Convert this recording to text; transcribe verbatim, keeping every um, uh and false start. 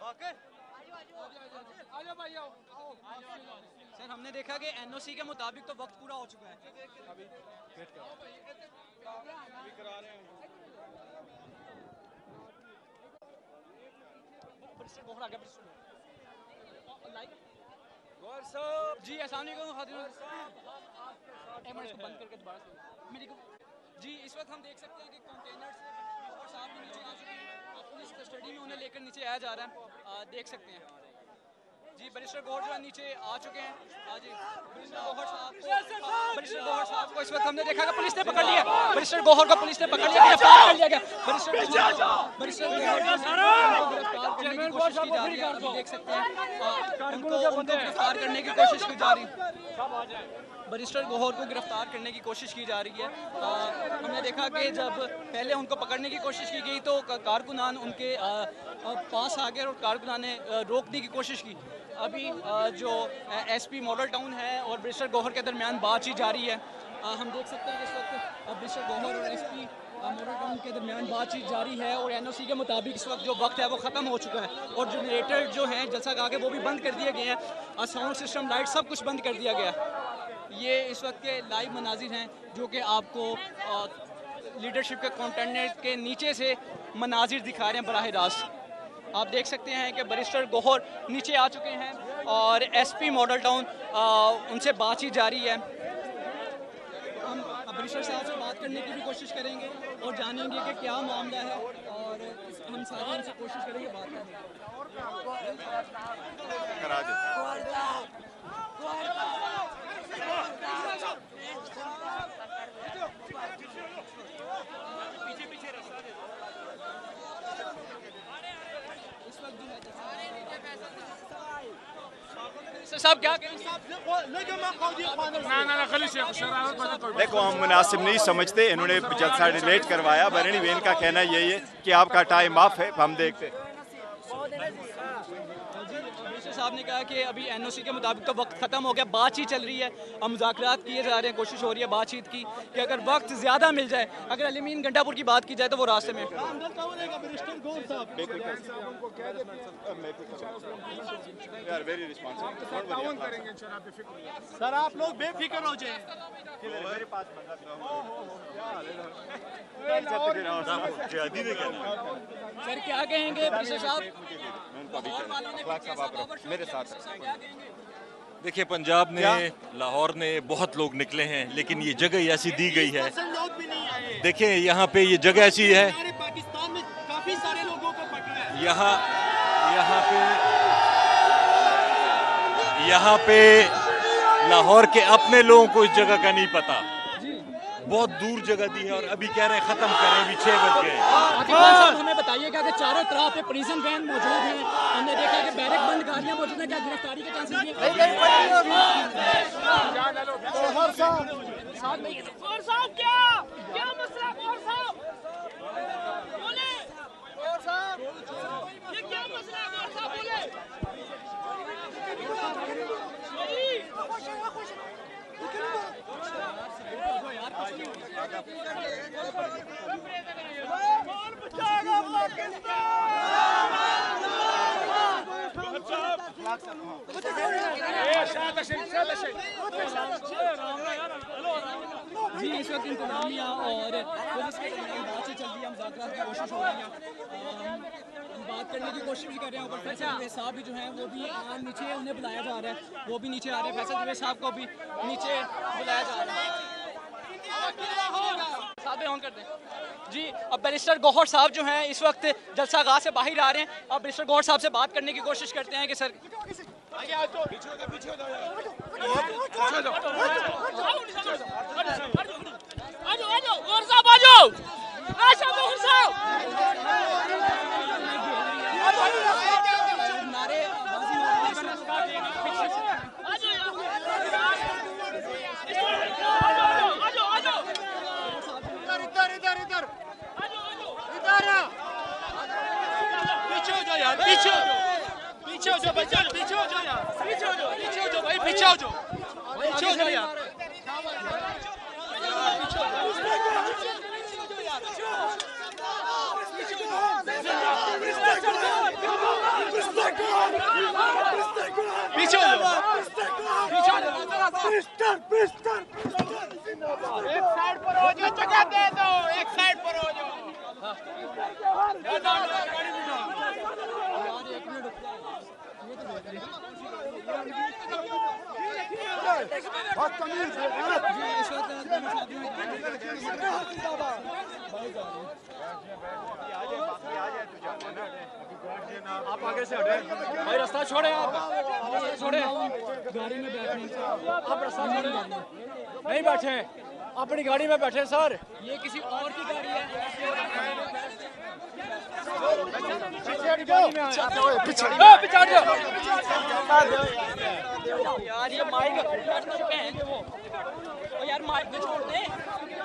Sir हमने देखा कि एनओसी के मुताबिक तो वक्त पूरा हो चुका है। अभी वेट करो, अभी करा रहे हैं। जी अस्सलाम वालेकुम, बंद करके दोबारा जी। इस वक्त हम देख सकते हैं कि कंटेनर से और साहब भी नीचे आ चुके हैं। पुलिस कस्टडी में उन्हें लेकर नीचे आया जा रहा है, आ, देख सकते हैं जी। बैरिस्टर गौहर जो है नीचे आ चुके हैं। हाँ जी, बैरिस्टर गौहर साहब को बैरिस्टर गौहर साहब को इस वक्त हमने देखा कि पुलिस ने पकड़ लिया। बैरिस्टर गौहर को पुलिस ने पकड़ लिया, गिरफ्तार कर लिया गया। बैरिस्टर बैरिस्टर गौहर गिरफ्तार करने की कोशिश की जा रही है। आप देख सकते हैं उनको उनको गिरफ्तार करने की कोशिश की जा रही है। बैरिस्टर गौहर को गिरफ्तार करने की कोशिश की जा रही है। आ, हमने देखा कि जब पहले उनको पकड़ने की कोशिश की गई तो कारकुनान उनके आ, आ, पास आ गए और कारकुनान ने रोकने की कोशिश की। अभी आ, जो एसपी मॉडल टाउन है और बैरिस्टर गौहर के दरमियान बातचीत जारी है। आ, हम देख सकते हैं कि इस वक्त बैरिस्टर गौहर और एसपी मॉडल टाउन के दरमियान बातचीत जारी है और एनओसी के मुताबिक इस वक्त जो वक्त है वो ख़त्म हो चुका है और जनरेटर जो हैं जलसा गा के वो भी बंद कर दिए गए हैं। साउंड सिस्टम, लाइट, सब कुछ बंद कर दिया गया। ये इस वक्त के लाइव मनाजिर हैं जो कि आपको लीडरशिप के कंटेनर के नीचे से मनाजिर दिखा रहे हैं बराह रास्त। आप देख सकते हैं कि बैरिस्टर गौहर नीचे आ चुके हैं और एसपी मॉडल टाउन उनसे बातचीत जारी है। हम बैरिस्टर साहब से बात करने की भी कोशिश करेंगे और जानेंगे कि क्या मामला है और हम सारे उनसे कोशिश करेंगे बात करने साहब क्या देखो, हम मुनासिब नहीं समझते, इन्होंने जलसा डिलेट करवाया। बरनी वेन का कहना यही है कि आपका टाइम ऑफ है, हम देखते। साहब ने कहा कि अभी एनओसी के मुताबिक तो वक्त खत्म हो गया, बातचीत चल रही है, अब मुज़ाकरात किए जा रहे हैं, कोशिश हो रही है बातचीत की कि अगर वक्त ज़्यादा मिल जाए, अगर अलीमीन घंटापुर की बात की जाए तो वो रास्ते में। सर आप लोग बेफिक्र हो जाए। सर क्या कहेंगे साहब? मेरे साथ देखिए, पंजाब ने, लाहौर ने बहुत लोग निकले हैं, लेकिन ये जगह ऐसी दी गई है। देखिए यहाँ पे ये जगह ऐसी है, पाकिस्तान में काफी सारे लोगों को पकड़ा है। यहाँ यहाँ पे यहाँ पे लाहौर के अपने लोगों को इस जगह का नहीं पता। बहुत दूर जगह दी है और अभी कह रहे हैं खत्म करें, अभी छह बज गए। हमें बताइएगा कि चारों तरफ पे प्रिजन वैन मौजूद हैं, हमने देखा कि बैरक बंद गाड़ियां मौजूद हैं, क्या गिरफ्तारी के चांसेस हैं? साहब क्या क्या मसला? साहब बोले, ये क्या मसला है? साहब बोले। जी इस वक्त इंतजामिया और पुलिस के दरमियान बातचीत चल रही है, मुज़ाकरात की कोशिश हो रही है, हम बात करने की कोशिश भी कर रहे हैं। ऊपर फैसल दुबे साहब भी जो हैं वो भी नीचे, उन्हें बुलाया जा रहा है, वो भी नीचे आ रहे हैं। फैसल दुबे साहब को भी नीचे बुलाया जा रहा है। साहब ऑन कर दें जी। अब बैरिस्टर गौहर साहब जो हैं इस वक्त जलसा गाह से बाहर आ रहे हैं। अब बैरिस्टर गौहर साहब से बात करने की कोशिश करते हैं कि सर पीछे हो जाओ, पीछे हो जाओ बच्चा, पीछे हो जाओ यार, पीछे हो जाओ, पीछे हो जाओ भाई, पीछे हो जाओ, पीछे हो जाओ यार, पीछे हो जाओ यार। जगह दे दो, एक साइड पर हो जाओ। आप आगे से हटे भाई, रास्ता छोड़े, आप छोड़े, गाड़ी में बैठे, आप रास्ता छोड़े, नहीं बैठे, अपनी गाड़ी में बैठे सर, ये किसी और की गाड़ी है। पीछे हट जाओ यार, ये माइक वो यार, माइक पे छोड़ दे।